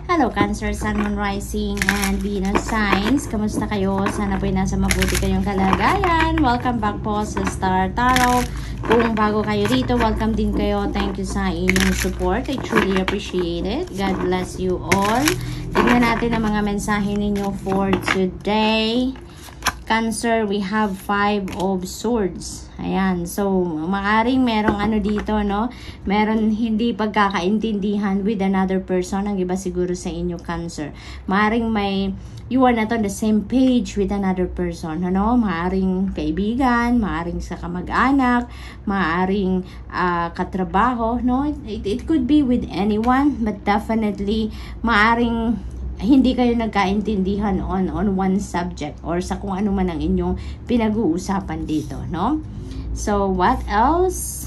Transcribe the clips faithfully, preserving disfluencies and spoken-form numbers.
Hello Cancer, Sun, Moon, Rising, and Venus signs. Kamusta kayo? Sana po ay nasa mabuti kayong kalagayan. Welcome back po sa Star Tarot. Kung bago kayo dito, welcome din kayo. Thank you sa inyong support. I truly appreciate it. God bless you all. Tignan natin ang mga mensahe ninyo for today. Cancer, we have five of swords. Ayan. So, maaring merong ano dito, no? Meron hindi pagkakaintindihan with another person. Ang iba siguro sa inyo, Cancer. Maaring may, you are not on the same page with another person, ano? Maaring kaibigan, maaring sa kamag-anak, maaring uh, katrabaho, no? It, it could be with anyone, but definitely, maaring hindi kayo nagkaintindihan on on one subject or sa kung ano man ang inyong pinag-uusapan dito, no? So, what else?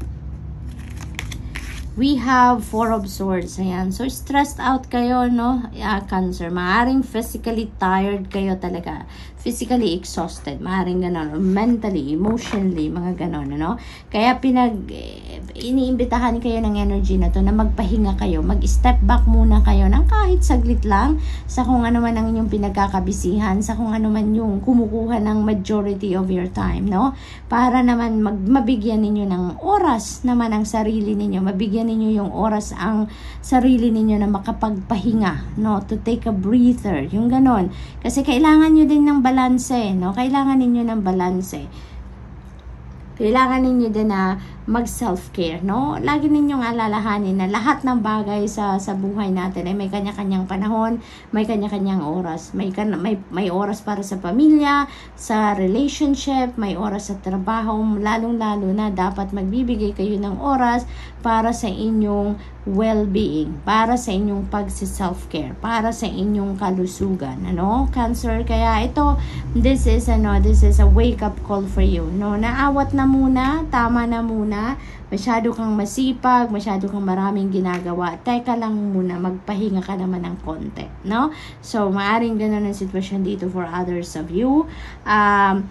We have Four of Swords. Ayan. So, stressed out kayo, no? Uh, Cancer. Maaring physically tired kayo talaga. Physically exhausted. Maaring ganon. Or mentally, emotionally, mga ganon, no? Kaya pinag, eh, iniimbitahan kayo ng energy na to na magpahinga kayo. Mag-step back muna kayo ng kahit saglit lang sa kung ano man ang inyong pinagkakabisihan, sa kung ano man yung kumukuha ng majority of your time, no? Para naman mag, mabigyan ninyo ng oras naman ang sarili ninyo. Mabigyan ninyo yung oras ang sarili ninyo na makapagpahinga, no? To take a breather, yung ganon. Kasi kailangan nyo din ng balanse, no? Kailangan ninyo ng balanse. Kailangan ninyo din na mag-self-care, no? Lagi ninyong alalahanin na lahat ng bagay sa sa buhay natin ay may kanya-kanyang panahon, may kanya-kanyang oras. May, may, may oras para sa pamilya, sa relationship, may oras sa trabaho, lalong-lalo na dapat magbibigay kayo ng oras para sa inyong well-being, para sa inyong pag-self-care, para sa inyong kalusugan, ano? Cancer, kaya ito, this is, ano, this is a wake-up call for you, no? Naawat na muna, tama na muna, masyado kang masipag, masyado kang maraming ginagawa, teka lang muna, magpahinga ka naman ng konti, no? So, maaring ganun ang sitwasyon dito for others of you. Um,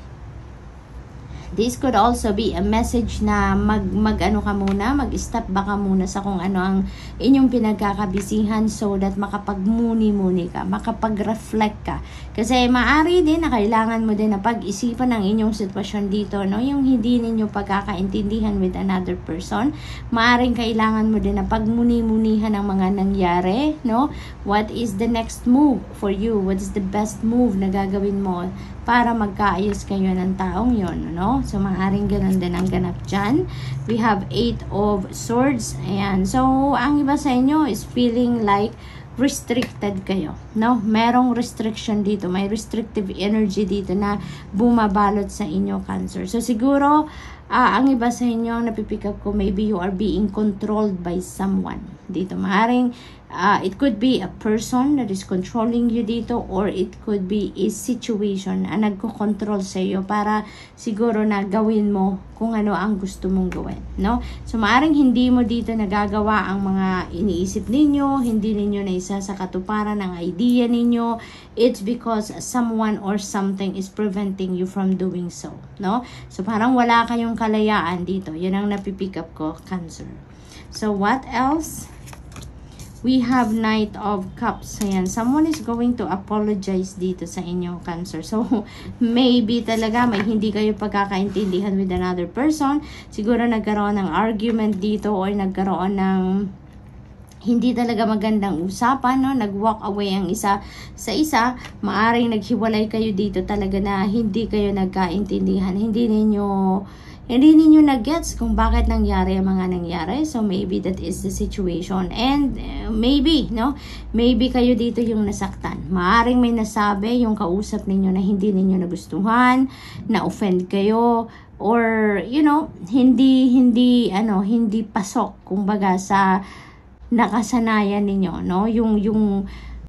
this could also be a message na mag, mag ano ka muna, mag-step back ka muna sa kung ano ang inyong pinagkakabisihan so that makapagmuni-muni ka, makapag-reflect ka. Kasi maari din na kailangan mo din na pag-isipan ang inyong sitwasyon dito, no? Yung hindi ninyo pagkakaintindihan with another person. Maaring kailangan mo din na pagmuni-munihan ang mga nangyari, no? What is the next move for you? What is the best move na gagawin mo para magkaayos kayo ng taong yon, no? So, maaaring ganun din ang ganap dyan. We have Eight of Swords. Ayan. So, ang iba sa inyo is feeling like restricted kayo, no? Merong restriction dito. May restrictive energy dito na bumabalot sa inyo, Cancer. So, siguro, uh, ang iba sa inyo, napipick up ko, maybe you are being controlled by someone dito. Maaaring Uh, it could be a person that is controlling you dito, or it could be a situation na nagko-control sa iyo para siguro na gawin mo kung ano ang gusto mong gawin, no? So, maaring hindi mo dito nagagawa ang mga iniisip ninyo, hindi ninyo na isa sa katuparan ng idea ninyo. It's because someone or something is preventing you from doing so, no? So, parang wala kayong kalayaan dito. Yun ang napipick up ko, Cancer. So, what else? We have Knight of Cups. Ayan. Someone is going to apologize dito sa inyo, Cancer. So, maybe talaga may hindi kayo pagkakaintindihan with another person. Siguro nagkaroon ng argument dito or nagkaroon ng hindi talaga magandang usapan, no? Nag-walk away ang isa sa isa. Maaring naghiwalay kayo dito talaga na hindi kayo nagkaintindihan. Hindi ninyo Hindi ninyo na-gets kung bakit nangyari ang mga nangyari. So, maybe that is the situation. And, uh, maybe, no? Maybe kayo dito yung nasaktan. Maaring may nasabi yung kausap ninyo na hindi ninyo nagustuhan, na-offend kayo, or, you know, hindi, hindi, ano, hindi pasok, kumbaga, sa nakasanayan ninyo, no? Yung, yung,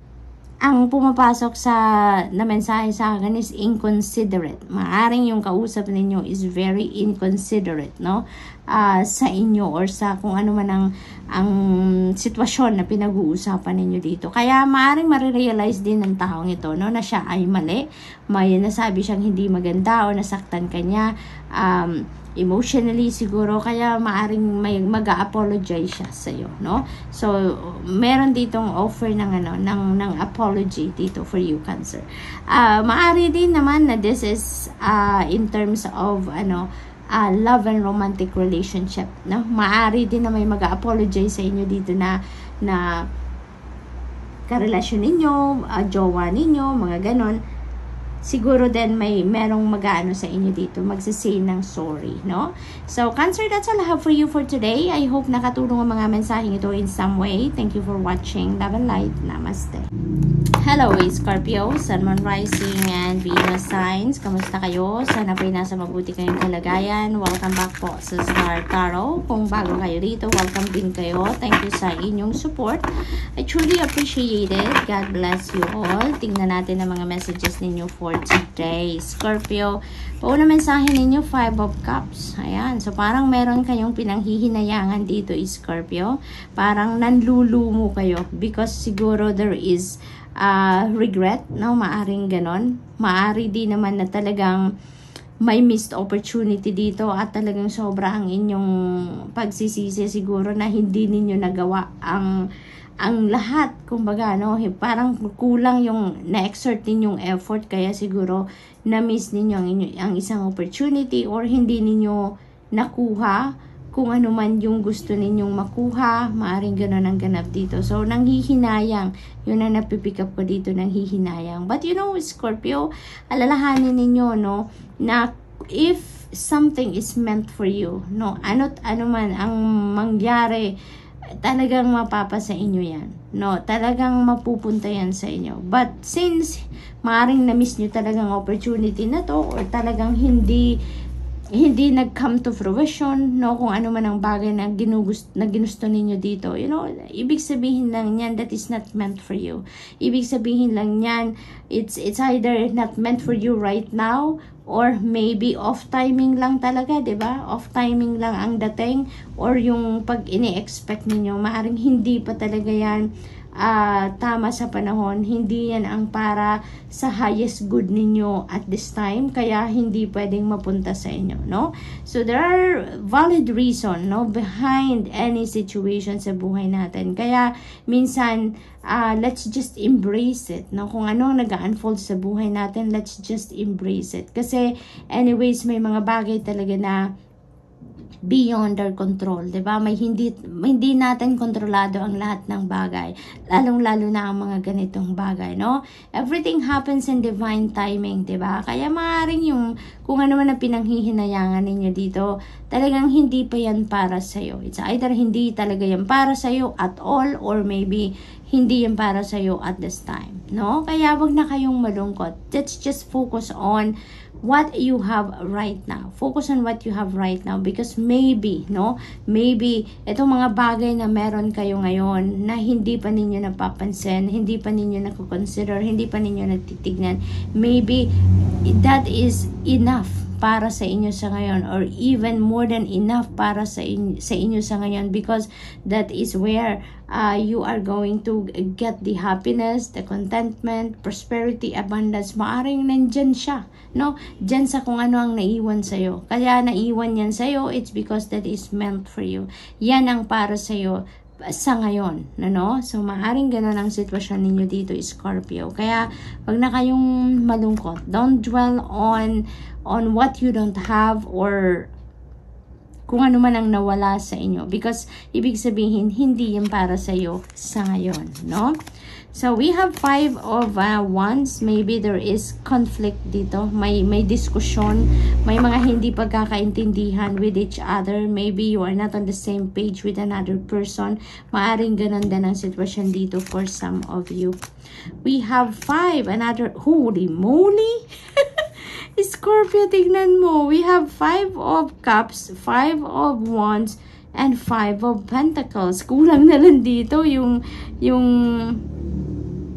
ang pumapasok sa na mensahe sa akin is inconsiderate. Maaring yung kausap ninyo is very inconsiderate, no? Uh, sa inyo or sa kung ano man ang, ang sitwasyon na pinag-uusapan ninyo dito. Kaya maaring marirealize din ng taong ito, no, na siya ay mali. May nasabi siyang hindi maganda o nasaktan kanya. Um, emotionally siguro, kaya maaring may mag-apologize siya sa iyo, no? So meron ditong offer ng ano ng ng apology dito for you, Cancer. Uh, maari din naman na this is uh, in terms of ano uh, love and romantic relationship, no? Maari din na may mag-apologize sa inyo dito na na karelasyon ninyo, uh, jowa ninyo, mga ganon. Siguro din may merong mag-aano sa inyo dito, magsisay ng sorry, no? So, Cancer, that's all I have for you for today. I hope nakatulong ang mga mensaheng ito in some way. Thank you for watching. Love and light. Namaste. Hello, Scorpio, Sun, Moon, Rising, and Venus signs. Kamusta kayo? Sana po'y nasa mabuti kayong kalagayan. Welcome back po sa Star Tarot. Kung bago kayo dito, welcome din kayo. Thank you sa inyong support. I truly appreciate it. God bless you all. Tingnan natin ang mga messages ninyo for today. Scorpio, pauna mensahe ninyo, Five of Cups. Ayan. So, parang meron kayong pinanghihinayangan dito, Scorpio. Parang nanlulumo kayo because siguro there is uh, regret, no? Maaring ganon. Maari din naman na talagang may missed opportunity dito at talagang sobra ang inyong pagsisisi siguro na hindi ninyo nagawa ang ang lahat, kumbaga, no? Parang kulang yung na-exert ninyong effort, kaya siguro na-miss ninyo ang, inyo, ang isang opportunity or hindi ninyo nakuha kung ano man yung gusto ninyong makuha. Maaring gano'n ang ganap dito. So, nanghihinayang. Yun ang napipick up ko dito, nanghihinayang. But you know, Scorpio, alalahanin ninyo, no, na if something is meant for you, no, ano't ano man ang mangyari, talagang mapapa sa inyo yan, no? Talagang mapupunta yan sa inyo. But since maaring na-miss nyo talagang opportunity na to, or talagang hindi hindi nag-come to fruition, no? Kung ano man ang bagay na, ginugust, na ginusto ninyo dito, you know, ibig sabihin lang yan, that is not meant for you. Ibig sabihin lang yan, it's, it's either not meant for you right now, or maybe off timing lang talaga, 'di ba? Off timing lang ang dating, or yung pag ini-expect ninyo, maaring hindi pa talaga yan uh, tama sa panahon. Hindi yan ang para sa highest good ninyo at this time, kaya hindi pwedeng mapunta sa inyo, no? So there are valid reason, no, behind any situation sa buhay natin. Kaya minsan Uh, let's just embrace it, no? Kung ano ang nag-unfold sa buhay natin, let's just embrace it. Kasi anyways, may mga bagay talaga na beyond our control, 'di ba? May hindi hindi natin kontrolado ang lahat ng bagay, lalong-lalo na ang mga ganitong bagay, no? Everything happens in divine timing, 'di ba? Kaya maaring yung kung ano man ang pinanghihinayangan ninyo dito, talagang hindi pa yan para sa iyo. It's either hindi talaga yan para sa iyo at all, or maybe hindi yan para sa iyo at this time, no? Kaya wag na kayong malungkot. Let's just focus on what you have right now. Focus on what you have right now, because maybe, no? Maybe itong mga bagay na meron kayo ngayon na hindi pa ninyo napapansin, hindi pa ninyo nako-consider, hindi pa ninyo natitignan, maybe that is enough para sa inyo sa ngayon, or even more than enough para sa inyo, sa inyo sa ngayon, because that is where uh, you are going to get the happiness, the contentment, prosperity, abundance. Maaring nandyan siya, no? Dyan sa kung ano ang naiwan sa'yo. Kaya naiwan yan sa'yo, it's because that is meant for you. Yan ang para sa'yo sa ngayon, no? So, maaring ganun ang sitwasyon ninyo dito, Scorpio. Kaya, wag na kayong malungkot. Don't dwell on on what you don't have, or kung ano man ang nawala sa inyo, because ibig sabihin, hindi yan para sa iyo sa ngayon, no? So, we have five of uh, wands. Maybe there is conflict dito. May, may diskusyon. May mga hindi pagkakaintindihan with each other. Maybe you are not on the same page with another person. Maaring ganun din ang sitwasyon dito for some of you. We have five. Another, holy moly! Scorpio, tignan mo. We have five of cups, five of wands, and five of pentacles. Kulang na lang dito yung, yung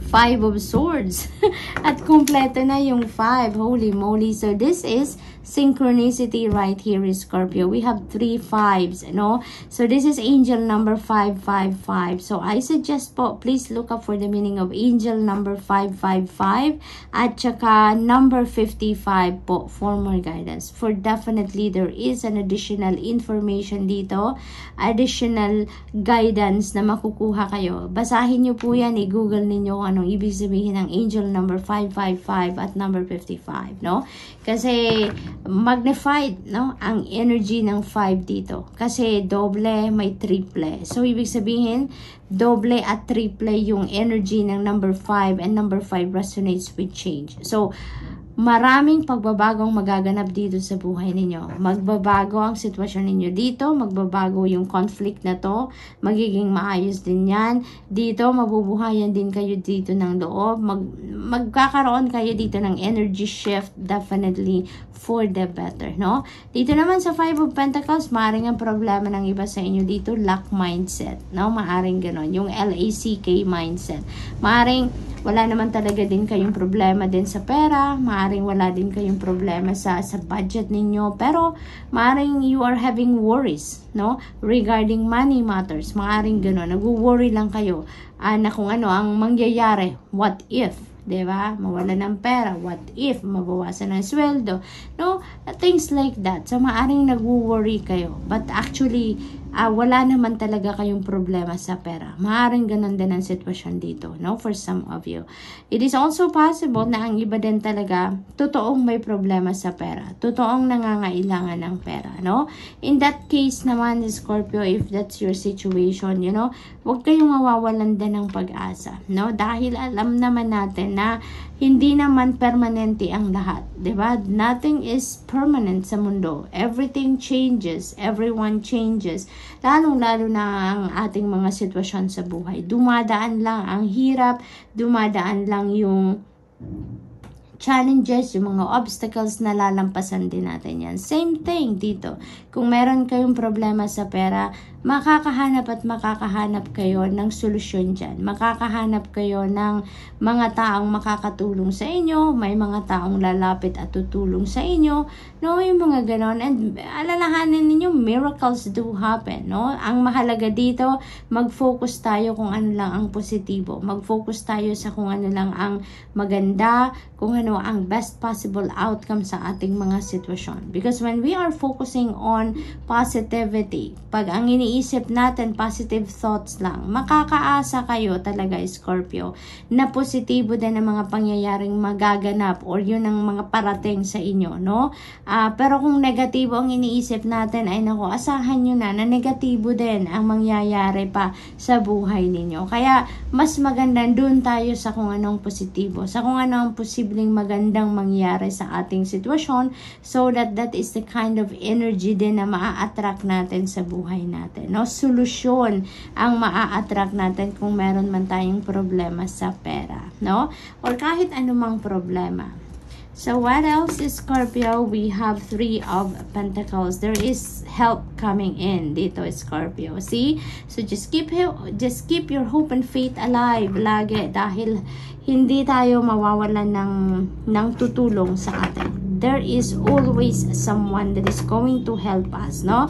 Five of Swords. At kumpleto na yung five. Holy moly. So this is synchronicity right here, Scorpio. We have three fives, no? So this is angel number five five five. So I suggest po, please look up for the meaning of angel number five five five at saka number fifty-five po for more guidance. For definitely there is an additional information dito, additional guidance na makukuha kayo. Basahin nyo po yan, i-google ninyo anong ibig sabihin ng angel number five five five at number fifty-five, no? Kasi magnified, no, ang energy ng five dito. Kasi doble, may triple. So, ibig sabihin, doble at triple yung energy ng number five, and number five resonates with change. So, maraming pagbabagong magaganap dito sa buhay ninyo. Magbabago ang sitwasyon ninyo dito, magbabago yung conflict na to, magiging maayos din yan. Dito, mabubuhayan din kayo dito ng loob, mag, magkakaroon kayo dito ng energy shift, definitely for the better, no? Dito naman sa Five of Pentacles, maaaring ang problema ng iba sa inyo dito, lack mindset, no? Maaaring ganon, yung L A C K mindset. Maaaring wala naman talaga din kayong problema din sa pera, maaaring wala din kayong problema sa sa budget ninyo, pero maaaring you are having worries, no, regarding money matters. Maaaring gano'n, nag-worry lang kayo uh, na kung ano ang mangyayari, what if, diba? Mawala ng pera. What if? Mabawasan ng sweldo. No? Things like that. So, maaring nag-worry kayo. But actually, uh, wala naman talaga kayong problema sa pera. Maaring ganun din ang sitwasyon dito. No? For some of you. It is also possible na ang iba din talaga, totoong may problema sa pera. Totoong nangangailangan ng pera. No? In that case naman, Scorpio, if that's your situation, you know, huwag kayong mawawalan din ng pag-asa. No? Dahil alam naman natin na hindi naman permanente ang lahat, 'di ba? Nothing is permanent sa mundo. Everything changes, everyone changes. Lalong-lalo na ang ating mga sitwasyon sa buhay. Dumadaan lang ang hirap, dumadaan lang yung challenges, yung mga obstacles na lalampasan din natin yan. Same thing dito. Kung meron kayong problema sa pera, makakahanap at makakahanap kayo ng solusyon dyan. Makakahanap kayo ng mga taong makakatulong sa inyo, may mga taong lalapit at tutulong sa inyo, no, yung mga ganon. And alalahanin ninyo, miracles do happen, no? Ang mahalaga dito, mag-focus tayo kung ano lang ang positibo. Mag-focus tayo sa kung ano lang ang maganda, kung ano ang best possible outcome sa ating mga sitwasyon. Because when we are focusing on positivity, pag ang iniisip natin positive thoughts lang, makakaasa kayo talaga, Scorpio, na positibo din ang mga pangyayaring magaganap or yun ang mga parating sa inyo, no? Uh, pero kung negatibo ang iniisip natin, ay nako, asahan nyo na na negatibo din ang mangyayari pa sa buhay ninyo. Kaya mas maganda dun tayo sa kung anong positibo, sa kung ano ang posibleng magandang mangyari sa ating sitwasyon, so that that is the kind of energy din na maa-attract natin sa buhay natin, no? Solusyon ang maa-attract natin kung meron man tayong problema sa pera, no? Or kahit anumang problema. So what else is Scorpio? We have three of Pentacles. There is help coming in dito, Scorpio. See? So just keep just keep your hope and faith alive lagi, dahil hindi tayo mawawalan ng ng tutulong sa atin. There is always someone that is going to help us, no?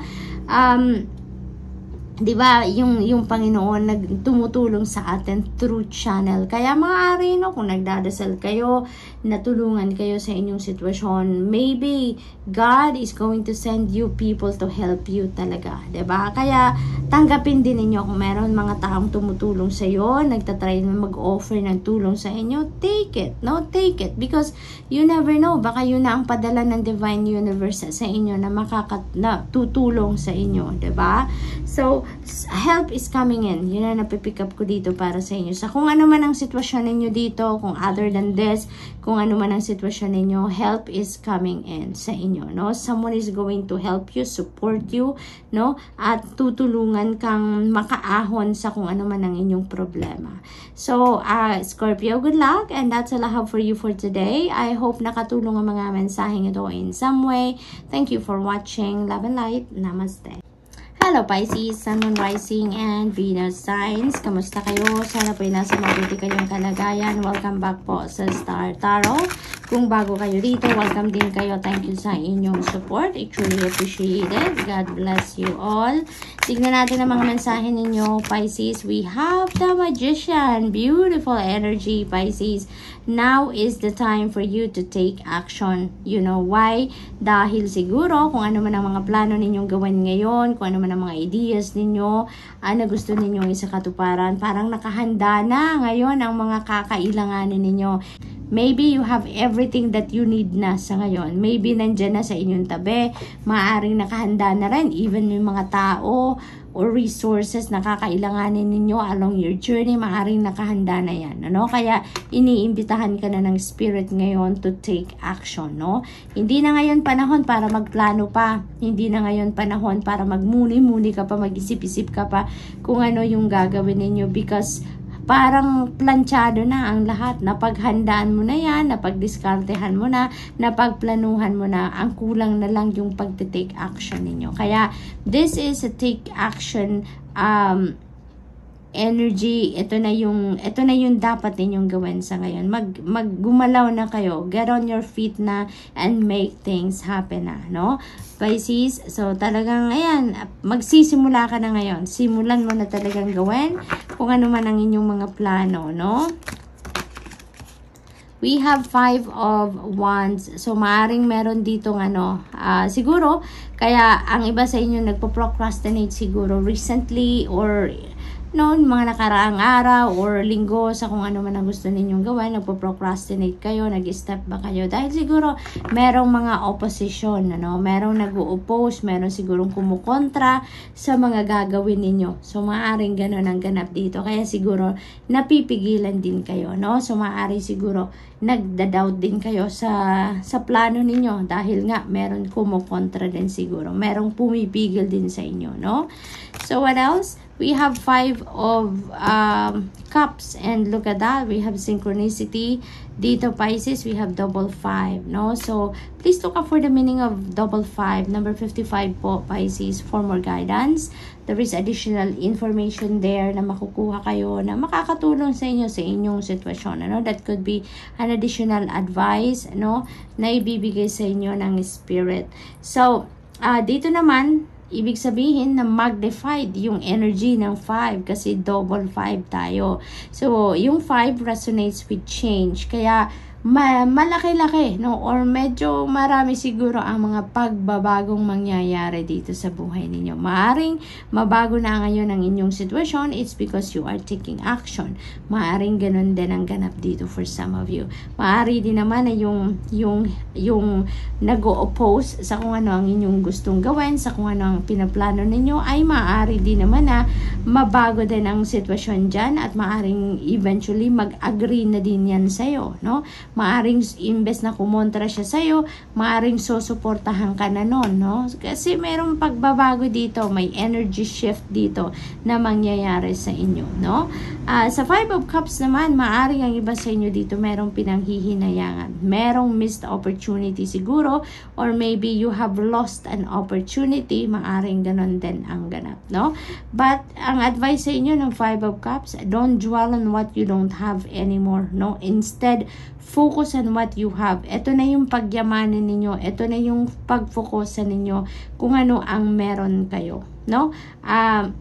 Um 'di ba, yung yung Panginoon nagtumutulong sa atin through channel. Kaya maaari, no, kung nagdadasal kayo, natulungan kayo sa inyong sitwasyon, maybe God is going to send you people to help you talaga, 'di ba? Kaya tanggapin din ninyo kung meron mga taong tumutulong sa iyo, nagtatry na mag-offer ng tulong sa inyo, take it, no? Take it, because you never know, baka yun na ang padala ng divine universe sa inyo na makakat na tutulong sa inyo, 'di ba? So help is coming in. Yun na napipick up ko dito para sa inyo. Sa kung ano man ang sitwasyon ninyo dito, kung other than this, kung ano man ang sitwasyon ninyo, help is coming in sa inyo, no? Someone is going to help you, support you, no? At tutulungan kang makaahon sa kung ano man ang inyong problema. So, uh, Scorpio, good luck, and that's all I have for you for today. I hope nakatulong ang mga mensaheng ito in some way. Thank you for watching. Love and light. Namaste. Hello Pisces, Sun, Moon, Rising, and Venus signs. Kamusta kayo? Sana po nasa mabuti kayong kalagayan. Welcome back po sa Star Tarot. Kung bago kayo dito, welcome din kayo. Thank you sa inyong support. I truly appreciate it. God bless you all. Tignan natin ang mga mensahe ninyo, Pisces. We have the Magician. Beautiful energy, Pisces. Now is the time for you to take action. You know why? Dahil siguro kung ano man ang mga plano ninyong gawin ngayon, kung ano man ang mga ideas ninyo, ah, na gusto ninyong isakatuparan, parang nakahanda na ngayon ang mga kakailanganin ninyo. Maybe you have everything that you need na sa ngayon. Maybe nandyan na sa inyong tabi. Maaring nakahanda na rin. Even yung mga tao or resources na kakailanganin ninyo along your journey, maaring nakahanda na yan. Ano? Kaya iniimbitahan ka na ng spirit ngayon to take action. No? Hindi na ngayon panahon para magplano pa. Hindi na ngayon panahon para magmuni-muni ka pa, mag-isip-isip ka pa kung ano yung gagawin ninyo, because parang planchado na ang lahat. Napaghandaan mo na yan, napagdiskartehan mo na, napagplanuhan mo na. Ang kulang na lang yung pagte-take action ninyo. Kaya, this is a take action um, energy. Ito na yung, ito na yung dapat ninyong gawin sa ngayon. Mag, maggumalaw na kayo. Get on your feet na and make things happen na, no? Pisces, so talagang, ayan, magsisimula ka na ngayon. Simulan mo na talagang gawin kung ano man ang inyong mga plano, no? We have five of wands. So, maaring meron ditong ano, uh, siguro, kaya ang iba sa inyo nagpo-procrastinate siguro recently or noon, mga nakaraang araw or linggo sa kung ano man ang gusto ninyong gawin, nagpo-procrastinate kayo, nag-step ba kayo dahil siguro merong mga opposition, ano, merong nag-o-oppose, meron sigurong kumukontra sa mga gagawin ninyo. So maaring ganun ang ganap dito, kaya siguro napipigilan din kayo, no? So maaring siguro nagda-doubt din kayo sa sa plano ninyo dahil nga meron kumukontra din siguro, merong pumipigil din sa inyo, no? So what else? We have five of um, cups, and look at that, we have synchronicity. Dito Pisces, we have double five, no? So please look up for the meaning of double five, number fifty-five po Pisces, for more guidance. There is additional information there na makukuha kayo na makakatulong sa inyo sa inyong sitwasyon, ano? That could be an additional advice, no, na ibibigay sa inyo ng spirit. So uh, dito naman, ibig sabihin na magnified yung energy ng five kasi double five tayo. So, yung five resonates with change. Kaya, ma malaki-laki, no? Or medyo marami siguro ang mga pagbabagong mangyayari dito sa buhay ninyo. Maaring mabago na ngayon ang inyong sitwasyon, it's because you are taking action. Maaring ganun din ang ganap dito for some of you. Maari din naman na yung, yung, yung nag-o-oppose sa kung ano ang inyong gustong gawin, sa kung ano ang pinaplano ninyo, ay maaari din naman na mabago din ang sitwasyon dyan at maaring eventually mag-agree na din yan sa'yo, no? Maaring imbes na kumontra siya sa'yo, maaring susuportahan ka na nun, no? Kasi mayroong pagbabago dito, may energy shift dito na mangyayari sa inyo, no? Uh, sa Five of Cups naman, maaring ang iba sa inyo dito mayroong pinanghihinayangan, mayroong missed opportunity siguro, or maybe you have lost an opportunity, maaring ganon din ang ganap, no? But ang advice sa inyo ng Five of Cups, don't dwell on what you don't have anymore, no? Instead, focus on what you have. Ito na yung pagyamanin ninyo. Ito na yung pag-focusan ninyo kung ano ang meron kayo, no? Um,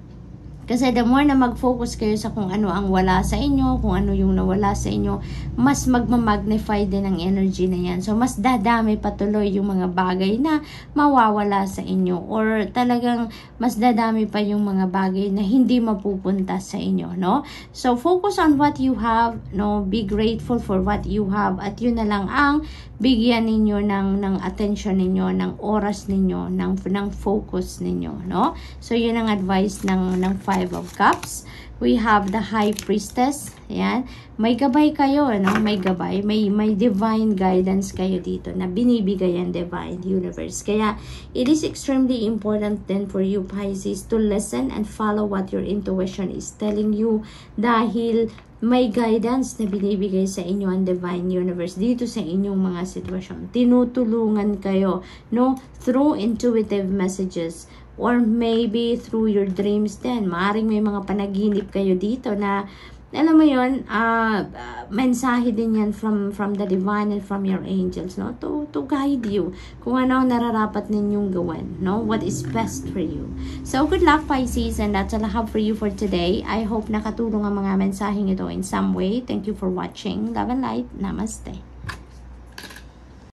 Kasi the more na mag-focus kayo sa kung ano ang wala sa inyo, kung ano yung nawala sa inyo, mas magmamagnify din ang energy na yan. So, mas dadami patuloy yung mga bagay na mawawala sa inyo. Or talagang mas dadami pa yung mga bagay na hindi mapupunta sa inyo, no? So, focus on what you have, no? Be grateful for what you have. At yun na lang ang bigyan ninyo ng, ng attention ninyo, ng oras ninyo, ng, ng focus ninyo, no? So, yun ang advice ng, ng Five of Cups. We have the High Priestess. Ayan. May gabay kayo, no? May gabay. May, may divine guidance kayo dito na binibigay ang divine universe. Kaya, it is extremely important then for you, Pisces, to listen and follow what your intuition is telling you. Dahil may guidance na binibigay sa inyo ang divine universe dito sa inyong mga sitwasyon. Tinutulungan kayo, no? Through intuitive messages or maybe through your dreams din. Maaring may mga panaginip kayo dito na alam mo yun, uh, uh, mensahe din yan from from the divine and from your angels, no? To, to guide you kung ano ang nararapat ninyong gawin, no? What is best for you. So, good luck, Pisces, and that's all I have for you for today. I hope nakatulong ang mga mensaheng ito in some way. Thank you for watching. Love and light. Namaste.